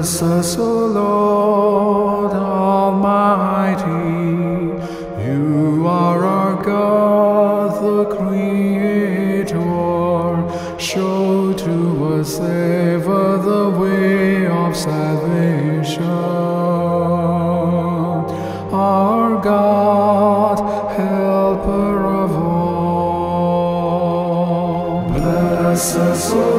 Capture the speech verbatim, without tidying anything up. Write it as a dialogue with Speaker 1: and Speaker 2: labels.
Speaker 1: Bless us, O Lord Almighty. You are our God, the Creator. Show to us ever the way of salvation. Our God, helper of all. Bless us, O